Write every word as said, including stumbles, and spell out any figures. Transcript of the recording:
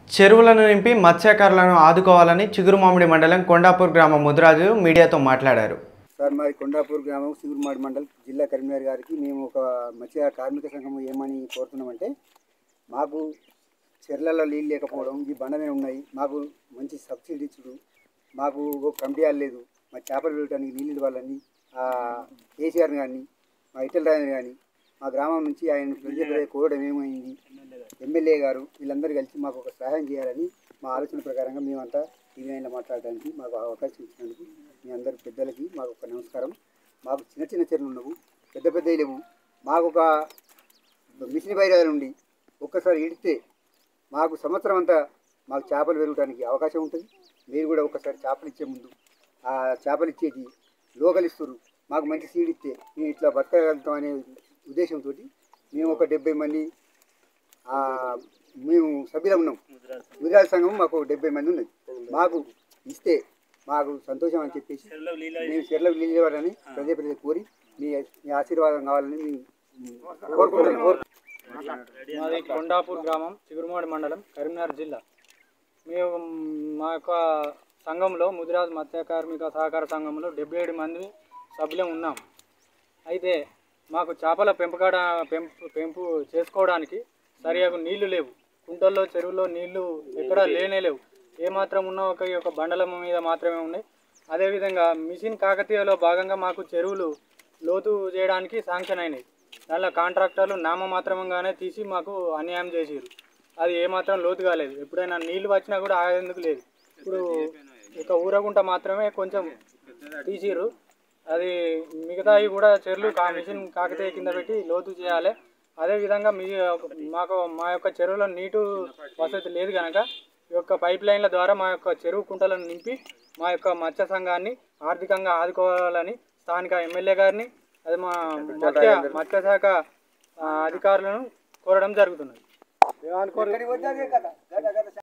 చెరువులను నింపి మత్స్యకారులను ఆదుకోవాలని చిగురుమామిడి మండలం కొండాపూర్ గ్రామ ముదిరాజు మీడియాతో మాట్లాడారు. సార్ మాది కొండాపూర్ గ్రామం చిగురుమామిడి మండలం జిల్లా కరీంనగర్ గారికి మేము ఒక మత్స్య కార్మిక సంఘం ఏమని కోరుతున్నామంటే, మాకు చెర్లలో నీళ్ళు లేకపోవడం, ఈ బండమే ఉన్నాయి, మాకు మంచి సబ్సిడీ ఇచ్చుడు, మాకు కమిటీ లేదు, మా చేపలు వెళ్ళడానికి నీళ్ళు ఇవ్వాలని కేసీఆర్ కానీ మా ఇటల్ రాయని కానీ మా గ్రామం నుంచి ఆయన ప్రజలు కోరడం ఏమైంది, ఎమ్మెల్యే గారు వీళ్ళందరూ కలిసి మాకు ఒక సహాయం చేయాలని మా ఆలోచన ప్రకారంగా మేమంతా టీవీలో మాట్లాడడానికి మాకు అవకాశం ఇచ్చినందుకు మీ అందరి పెద్దలకి మాకు ఒక నమస్కారం. మాకు చిన్న చిన్న చెరువులు ఉండవు, పెద్ద పెద్ద లేవు. మాకు ఒక మిషన్ బయట నుండి ఒక్కసారి ఇడితే మాకు సంవత్సరం అంతా మాకు చేపలు పెరగడానికి అవకాశం ఉంటుంది. మీరు కూడా ఒకసారి చేపలు ఇచ్చే ముందు ఆ చేపలు ఇచ్చేది లోకలిస్తారు, మాకు మంచి సీడ్ ఇస్తే మేము ఇట్లా బతకగలుగుతాం అనే ఉద్దేశంతో మేము ఒక డెబ్బై మంది మేము సభ్యులు ఉన్నాం. ముదిరాజ సంఘం మాకు డెబ్బై మంది ఉన్నది. మాకు ఇస్తే మాకు సంతోషం అని చెప్పేసి మేము చెర్లకు నీళ్ళు ఇవ్వాలని ప్రజల ప్రజలు కోరి మీ మీ ఆశీర్వాదం కావాలని మేము కోరుకుంటున్నాం. మాది కొండాపూర్ గ్రామం చిగురుమామిడి మండలం కరీంనగర్ జిల్లా. మేము మా యొక్క సంఘంలో ముదిరాజ్ మత్స్య కార్మిక సహకార సంఘంలో డెబ్బై ఏడు మంది సభ్యులం ఉన్నాం. అయితే మాకు చేపల పెంపకాడ పెంపు పెంపు చేసుకోవడానికి సరిగా నీళ్లు లేవు. కుంటల్లో చెరువుల్లో నీళ్లు ఎక్కడా లేనే లేవు. ఏమాత్రం ఉన్న ఒక ఒక బండలం మీద మాత్రమే ఉన్నాయి. అదేవిధంగా మిషన్ కాకతీయలో భాగంగా మాకు చెరువులు లోతు చేయడానికి శాంక్షన్ అయినాయి. దానిలో కాంట్రాక్టర్లు నామమాత్రంగానే తీసి మాకు అన్యాయం చేసారు. అది ఏమాత్రం లోతు కాలేదు. ఎప్పుడైనా నీళ్లు వచ్చినా కూడా ఆగేందుకు లేదు. ఇప్పుడు ఒక ఊరగుంట మాత్రమే కొంచెం తీసిరు. అది మిగతావి కూడా చెరువులు కా మిషన్ కాకతీయ కింద పెట్టి లోతు చేయాలి. అదేవిధంగా మీ మాకు మా యొక్క చెరువులో నీటు వసతి లేదు కనుక ఈ యొక్క పైప్ లైన్ల ద్వారా మా యొక్క చెరువు కుంటలను నింపి మా యొక్క మత్స్య సంఘాన్ని ఆర్థికంగా ఆదుకోవాలని స్థానిక ఎమ్మెల్యే గారిని అది మా మత్స్య మత్స్యశాఖ అధికారులను కోరడం జరుగుతున్నది.